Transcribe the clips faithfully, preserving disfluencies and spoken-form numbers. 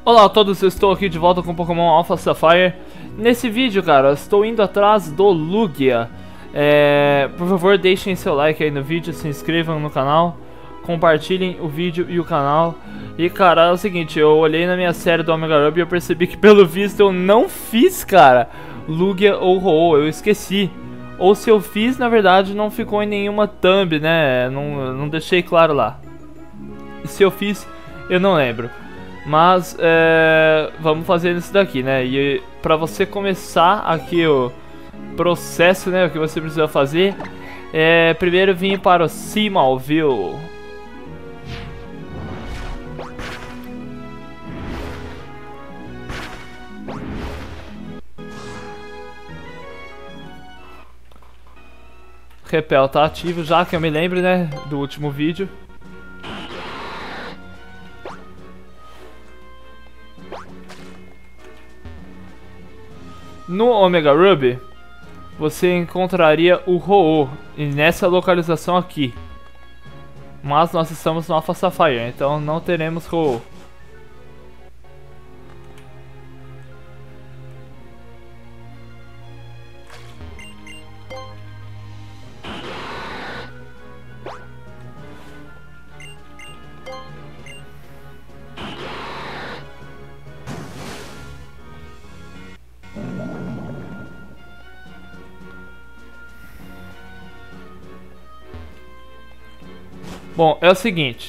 Olá a todos, eu estou aqui de volta com Pokémon Alpha Sapphire. Nesse vídeo, cara, eu estou indo atrás do Lugia. É, por favor, deixem seu like aí no vídeo, se inscrevam no canal, compartilhem o vídeo e o canal. E, cara, é o seguinte, eu olhei na minha série do Omega Ruby e eu percebi que, pelo visto, eu não fiz, cara, Lugia ou Ho-Oh, eu esqueci. Ou se eu fiz, na verdade, não ficou em nenhuma thumb, né, não, não deixei claro lá. E se eu fiz, eu não lembro. Mas, é, vamos fazer isso daqui, né, e pra você começar aqui o processo, né, o que você precisa fazer é primeiro vir para o Cimmalville. Repel tá ativo já, que eu me lembro, né, do último vídeo. No Omega Ruby, você encontraria o Ho-Oh, e nessa localização aqui. Mas nós estamos no Alpha Sapphire, então não teremos Ho-Oh. Bom, é o seguinte.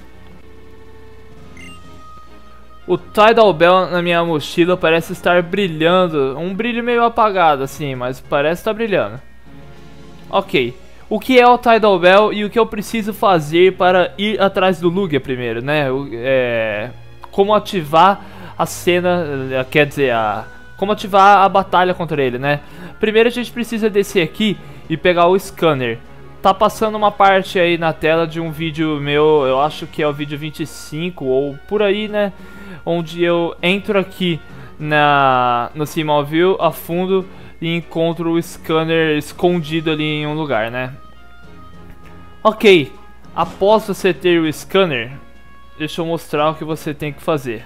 O Tidal Bell na minha mochila parece estar brilhando. Um brilho meio apagado assim, mas parece estar brilhando. Ok. O que é o Tidal Bell e o que eu preciso fazer para ir atrás do Lugia primeiro, né? O, é, como ativar a cena, quer dizer, a, como ativar a batalha contra ele, né? Primeiro a gente precisa descer aqui e pegar o scanner. Tá passando uma parte aí na tela de um vídeo meu, eu acho que é o vídeo vinte e cinco ou por aí, né? Onde eu entro aqui na, no Cimmalville a fundo e encontro o scanner escondido ali em um lugar, né? Ok, após você ter o scanner, deixa eu mostrar o que você tem que fazer.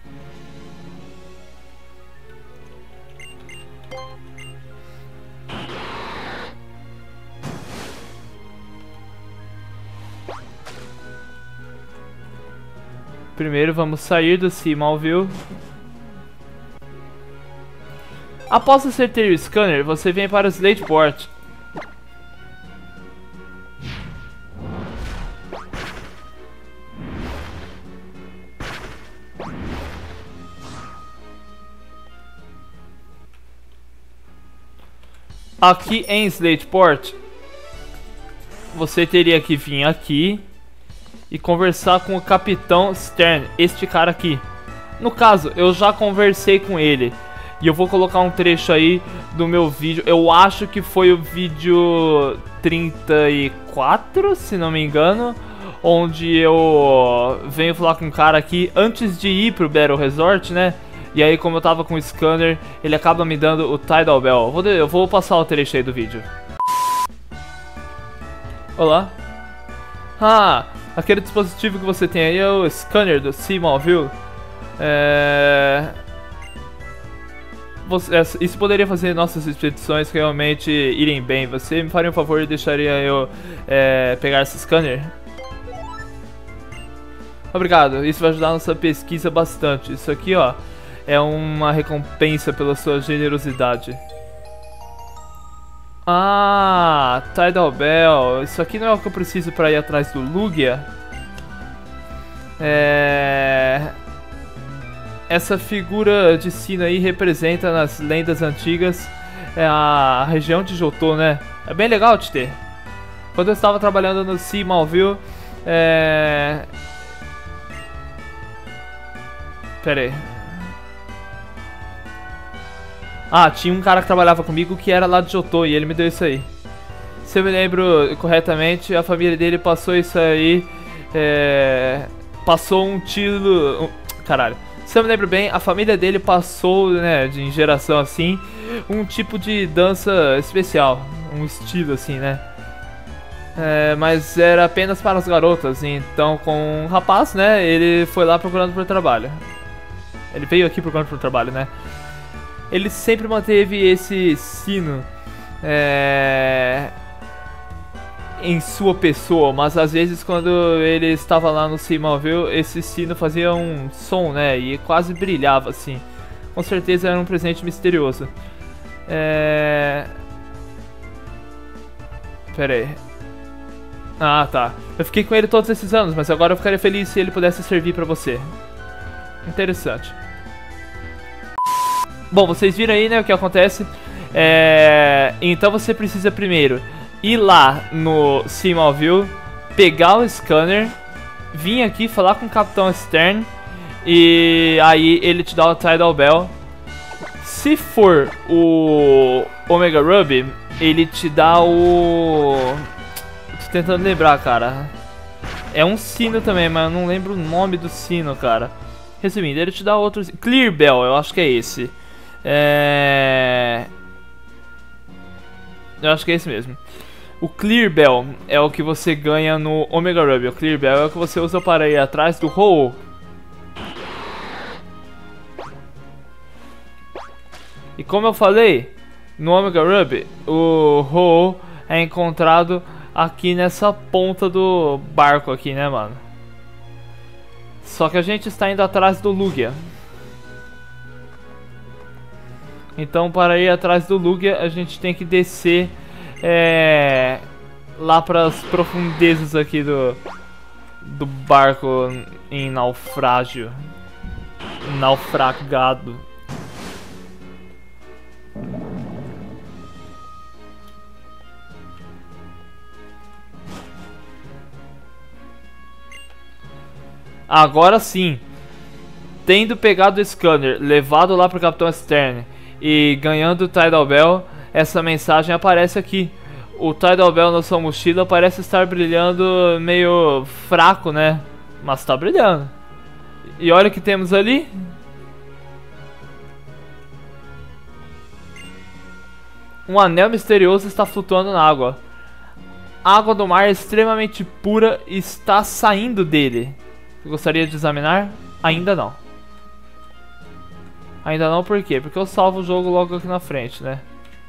Primeiro vamos sair do Cimmalville. Após você ter o scanner, você vem para o Slateport. Aqui em Slateport, você teria que vir aqui e conversar com o Capitão Stern, este cara aqui. No caso, eu já conversei com ele e eu vou colocar um trecho aí do meu vídeo. Eu acho que foi o vídeo trinta e quatro, se não me engano, onde eu venho falar com um cara aqui antes de ir pro Battle Resort, né? E aí, como eu tava com o scanner, ele acaba me dando o Tidal Bell. Eu vou, eu vou passar o trecho aí do vídeo. Olá. Ah, aquele dispositivo que você tem aí é o scanner do Cimmalville. É... Você, isso poderia fazer nossas expedições realmente irem bem. Você me faria um favor e deixaria eu é, pegar esse scanner? Obrigado, isso vai ajudar a nossa pesquisa bastante. Isso aqui, ó, é uma recompensa pela sua generosidade. Ah, Tidal Bell. Isso aqui não é o que eu preciso para ir atrás do Lugia? É... Essa figura de sino aí representa nas lendas antigas é a região de Johto, né? É bem legal de ter. Quando eu estava trabalhando no Cimmalville, é... Pera aí. Ah, tinha um cara que trabalhava comigo que era lá de Johto e ele me deu isso aí. Se eu me lembro corretamente, a família dele passou isso aí, é... passou um tiro... Um... Caralho. Se eu me lembro bem, a família dele passou, né, de geração assim, um tipo de dança especial, um estilo assim, né. É, mas era apenas para as garotas, então com um rapaz, né, ele foi lá procurando por trabalho. Ele veio aqui por conta do trabalho, né? Ele sempre manteve esse sino é, em sua pessoa, mas às vezes quando ele estava lá no Simaville, esse sino fazia um som, né? E quase brilhava assim. Com certeza era um presente misterioso. É... Pera aí. Ah, tá. Eu fiquei com ele todos esses anos, mas agora eu ficaria feliz se ele pudesse servir pra você. Interessante. Bom, vocês viram aí, né, o que acontece. É... Então você precisa primeiro ir lá no Simaville, pegar o scanner, vir aqui falar com o Capitão Stern e aí ele te dá o Tidal Bell. Se for o Omega Ruby, ele te dá o... Tô tentando lembrar, cara. É um sino também, mas eu não lembro o nome do sino, cara. Resumindo, ele te dá outro... Clear Bell, eu acho que é esse. É... Eu acho que é esse mesmo. O Clear Bell é o que você ganha no Omega Ruby. O Clear Bell é o que você usa para ir atrás do Ho-Oh. E como eu falei, no Omega Ruby, o Ho-Oh é encontrado aqui nessa ponta do barco aqui, né, mano? Só que a gente está indo atrás do Lugia. Então, para ir atrás do Lugia, a gente tem que descer é, lá para as profundezas aqui do, do barco em naufrágio. Naufragado. Agora sim, tendo pegado o scanner, levado lá pro Capitão Stern e ganhando o Tidal Bell, essa mensagem aparece aqui. O Tidal Bell na sua mochila parece estar brilhando meio fraco, né? Mas tá brilhando. E olha o que temos ali. Um anel misterioso está flutuando na água. A água do mar é extremamente pura e está saindo dele. Eu gostaria de examinar? Ainda não. Ainda não, por quê? Porque eu salvo o jogo logo aqui na frente, né?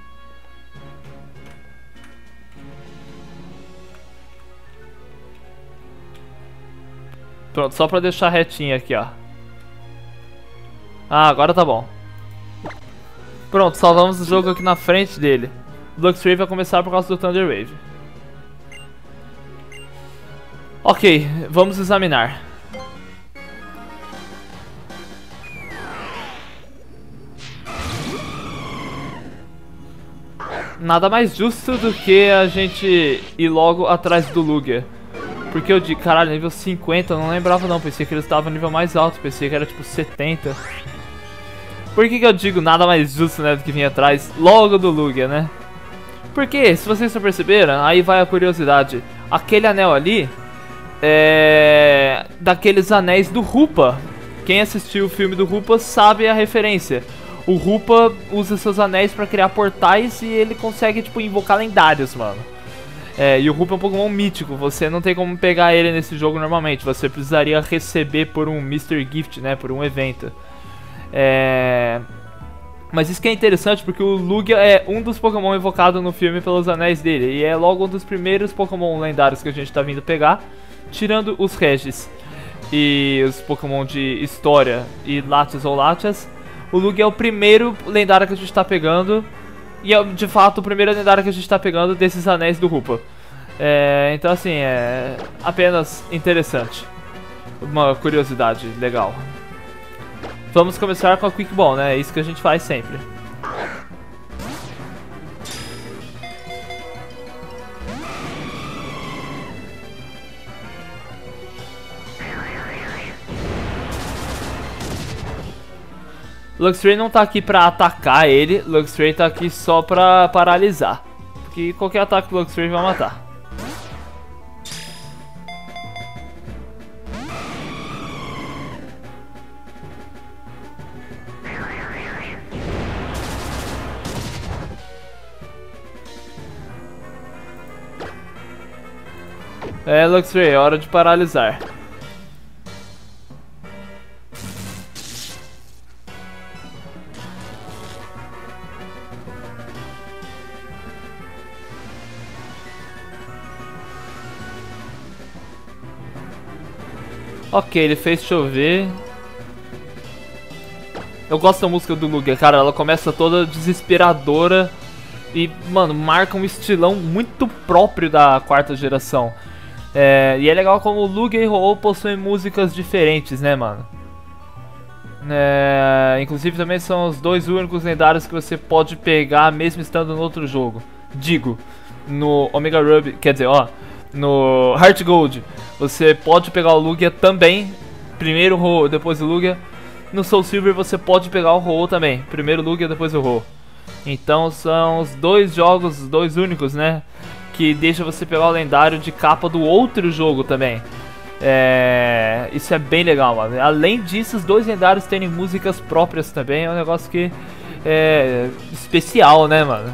Pronto, só pra deixar retinho aqui, ó. Ah, agora tá bom. Pronto, salvamos o jogo aqui na frente dele. O Luxray vai começar por causa do Thunder Wave. Ok, vamos examinar. Nada mais justo do que a gente ir logo atrás do Lugia. Porque eu digo, caralho, nível cinquenta, eu não lembrava não, pensei que ele estava no nível mais alto, pensei que era tipo setenta. Por que que eu digo nada mais justo, né, do que vir atrás logo do Lugia, né? Porque, se vocês não perceberam, aí vai a curiosidade. Aquele anel ali é daqueles anéis do Rupa. Quem assistiu o filme do Rupa sabe a referência. O Rupa usa seus anéis pra criar portais e ele consegue, tipo, invocar lendários, mano. É, e o Rupa é um Pokémon mítico, você não tem como pegar ele nesse jogo normalmente. Você precisaria receber por um mister Gift, né, por um evento. É... Mas isso que é interessante porque o Lugia é um dos Pokémon invocados no filme pelos anéis dele. E é logo um dos primeiros Pokémon lendários que a gente tá vindo pegar, tirando os Regis e os Pokémon de história e Latias ou Latias. O Lugia é o primeiro lendário que a gente tá pegando. E é de fato o primeiro lendário que a gente tá pegando desses anéis do Rupa. É, então assim, é apenas interessante. Uma curiosidade legal. Vamos começar com a Quick Ball, né? É isso que a gente faz sempre. Luxray não tá aqui pra atacar ele, Luxray tá aqui só pra paralisar. Porque qualquer ataque do Luxray vai matar. É, Luxray, é hora de paralisar. Ok, ele fez chover. Eu gosto da música do Lugia, cara, ela começa toda desesperadora e, mano, marca um estilão muito próprio da quarta geração. É, e é legal como o Lugia e Ho-Oh possuem músicas diferentes, né, mano? É, inclusive também são os dois únicos lendários que você pode pegar mesmo estando no outro jogo. Digo, no Omega Ruby, quer dizer, ó, no Heart Gold você pode pegar o Lugia também, primeiro o Ho-Oh, depois o Lugia. No Soul Silver você pode pegar o Ho-Oh também, primeiro o Lugia, depois o Ho-Oh. Então são os dois jogos, os dois únicos, né, que deixa você pegar o lendário de capa do outro jogo também. É, isso é bem legal, mano. Além disso, os dois lendários terem músicas próprias também é um negócio que é especial, né, mano?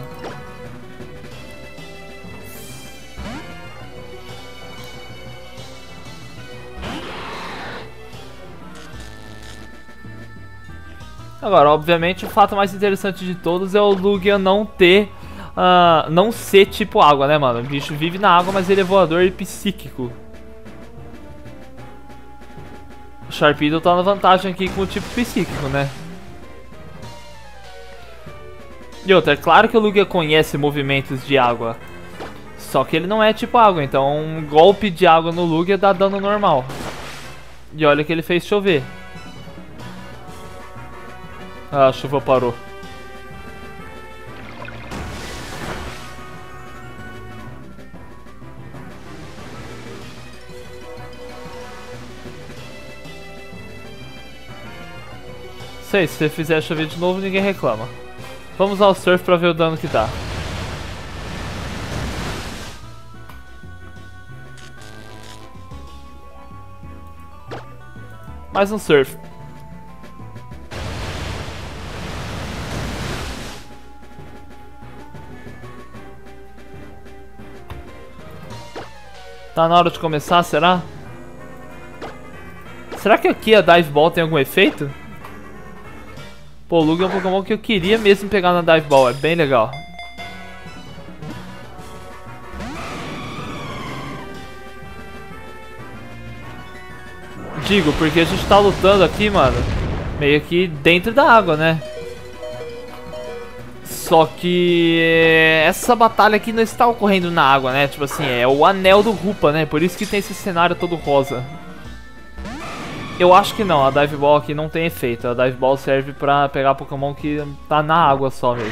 Agora, obviamente, o fato mais interessante de todos é o Lugia não ter, uh, não ser tipo água, né, mano? O bicho vive na água, mas ele é voador e psíquico. O Sharpedo tá na vantagem aqui com o tipo psíquico, né? E outra, é claro que o Lugia conhece movimentos de água. Só que ele não é tipo água, então um golpe de água no Lugia dá dano normal. E olha que ele fez chover. Ah, a chuva parou. Sei, se você fizer chover de novo, ninguém reclama. Vamos ao surf pra ver o dano que dá. Mais um surf. Tá na hora de começar, será? Será que aqui a Dive Ball tem algum efeito? Pô, o Lugia é um Pokémon que eu queria mesmo pegar na Dive Ball, é bem legal. Digo, porque a gente tá lutando aqui, mano, meio que dentro da água, né? Só que essa batalha aqui não está ocorrendo na água, né? Tipo assim, é o anel do Rupa, né? Por isso que tem esse cenário todo rosa. Eu acho que não, a Dive Ball aqui não tem efeito. A Dive Ball serve pra pegar Pokémon que tá na água só mesmo.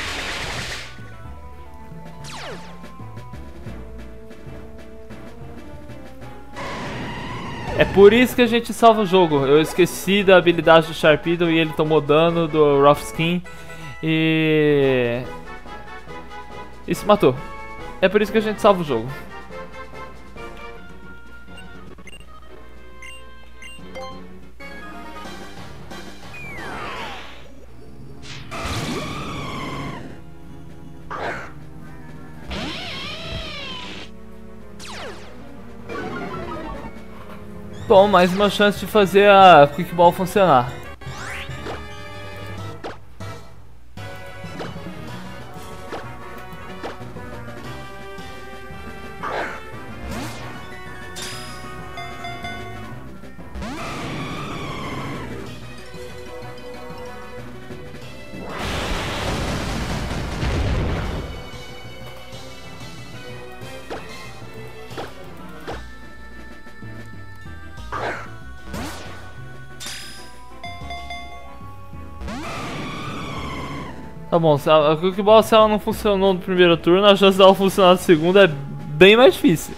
É por isso que a gente salva o jogo. Eu esqueci da habilidade do Sharpedo e ele tomou dano do Rough Skin. E... isso matou. É por isso que a gente salva o jogo. Bom, mais uma chance de fazer a Quick Ball funcionar. Tá bom, se a Quick Ball, se ela não funcionou no primeiro turno, a chance dela funcionar no segundo é bem mais difícil.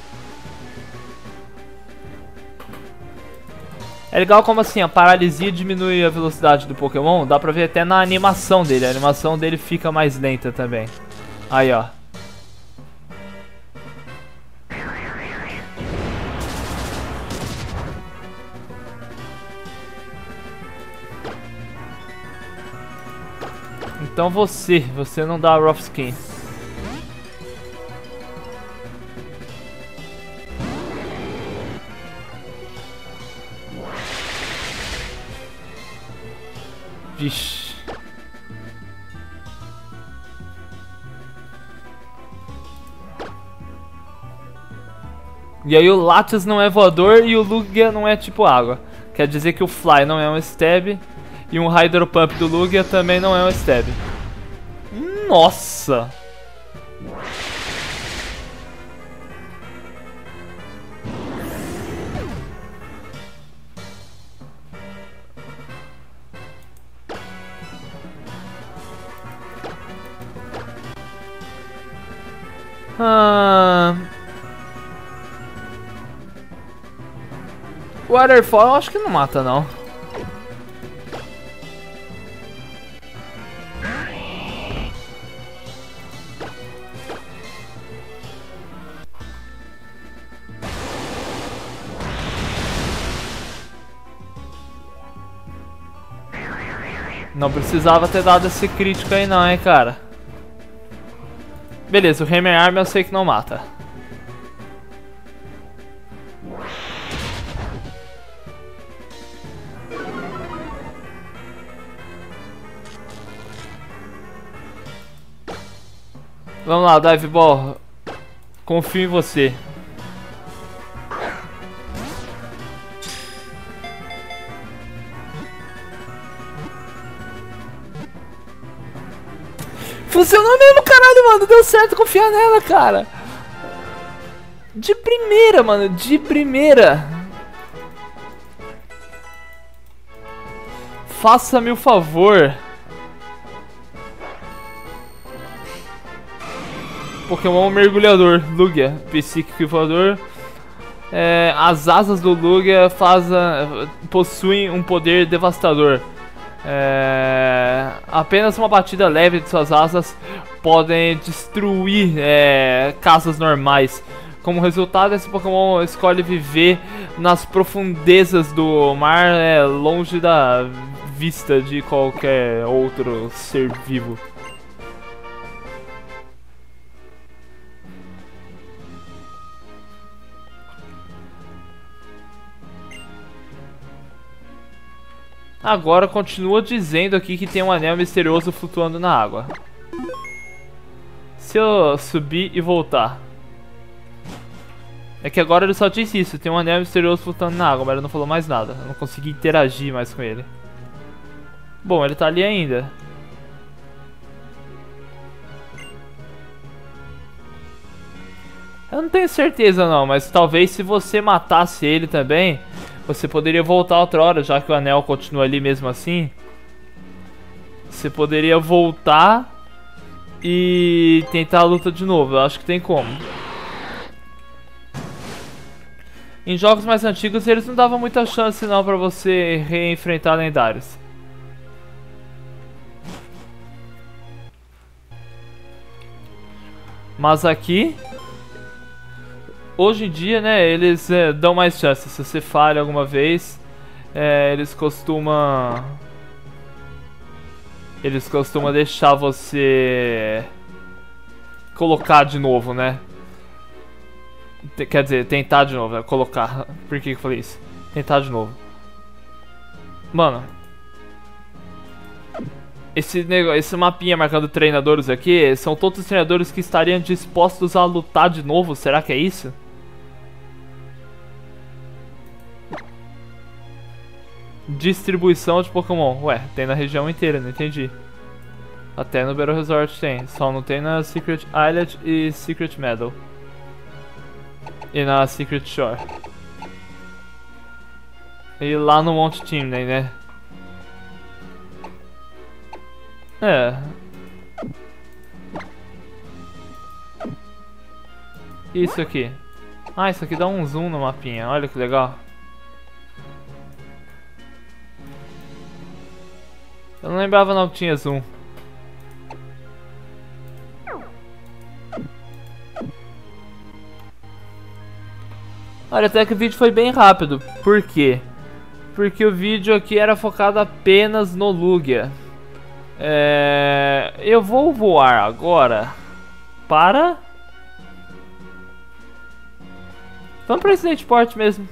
É legal como assim, a paralisia diminui a velocidade do Pokémon, dá pra ver até na animação dele, a animação dele fica mais lenta também. Aí, ó. Então você, você não dá Rough Skin. Vixe. E aí o Latias não é voador e o Lugia não é tipo água. Quer dizer que o Fly não é um stab e um Hydro Pump do Lugia também não é um stab. Nossa! Ah... Waterfall eu acho que não mata não. Não precisava ter dado esse crítico aí não, hein, cara. Beleza, o Hammer Arm eu sei que não mata. Vamos lá, Dive Ball. Confio em você. Funcionou mesmo, caralho, mano. Deu certo confiar nela, cara. De primeira, mano. De primeira. Faça-me o favor. Pokémon mergulhador. Lugia. Psíquico voador. É, as asas do Lugia fazem, possuem um poder devastador. É, apenas uma batida leve de suas asas podem destruir é, casas normais. Como resultado, esse Pokémon escolhe viver nas profundezas do mar, é, longe da vista de qualquer outro ser vivo. Agora continua dizendo aqui que tem um anel misterioso flutuando na água. Se eu subir e voltar. É que agora ele só disse isso, tem um anel misterioso flutuando na água, mas ele não falou mais nada. Eu não consegui interagir mais com ele. Bom, ele tá ali ainda. Eu não tenho certeza não, mas talvez se você matasse ele também, você poderia voltar outra hora, já que o anel continua ali mesmo assim. Você poderia voltar e tentar a luta de novo, eu acho que tem como. Em jogos mais antigos eles não davam muita chance não pra você reenfrentar lendários. Mas aqui, hoje em dia, né, eles é, dão mais chances. Se você falha alguma vez, é, eles costumam... Eles costumam deixar você colocar de novo, né? Quer dizer, tentar de novo, né? Colocar. Por que eu falei isso? Tentar de novo. Mano, esse, negócio, esse mapinha marcando treinadores aqui, são todos os treinadores que estariam dispostos a lutar de novo, será que é isso? Distribuição de Pokémon. Ué, tem na região inteira, não entendi. Até no Battle Resort tem, só não tem na Secret Island e Secret Meadow. E na Secret Shore. E lá no Monte Chimney, né? É. Isso aqui. Ah, isso aqui dá um zoom no mapinha, olha que legal. Eu não lembrava não que tinha zoom. Olha, até que o vídeo foi bem rápido. Por quê? Porque o vídeo aqui era focado apenas no Lugia. É... Eu vou voar agora para... Vamos para esse Port mesmo.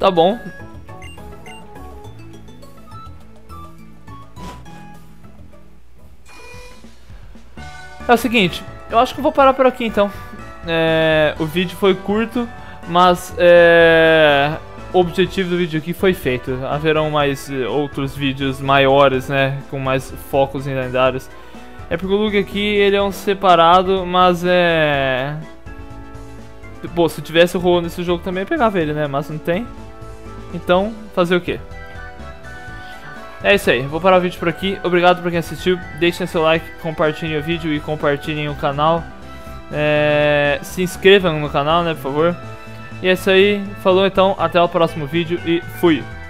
Tá bom. É o seguinte, eu acho que eu vou parar por aqui então. É, o vídeo foi curto, mas é, o objetivo do vídeo aqui foi feito. Haverão mais outros vídeos maiores, né, com mais focos em lendários. É porque o Lugia aqui, ele é um separado, mas é... Pô, se tivesse o Ho nesse jogo também eu pegava ele, né, mas não tem. Então, fazer o quê? É isso aí, vou parar o vídeo por aqui. Obrigado por quem assistiu. Deixem seu like, compartilhem o vídeo e compartilhem o canal. É... Se inscrevam no canal, né, por favor. E é isso aí, falou então, até o próximo vídeo e fui!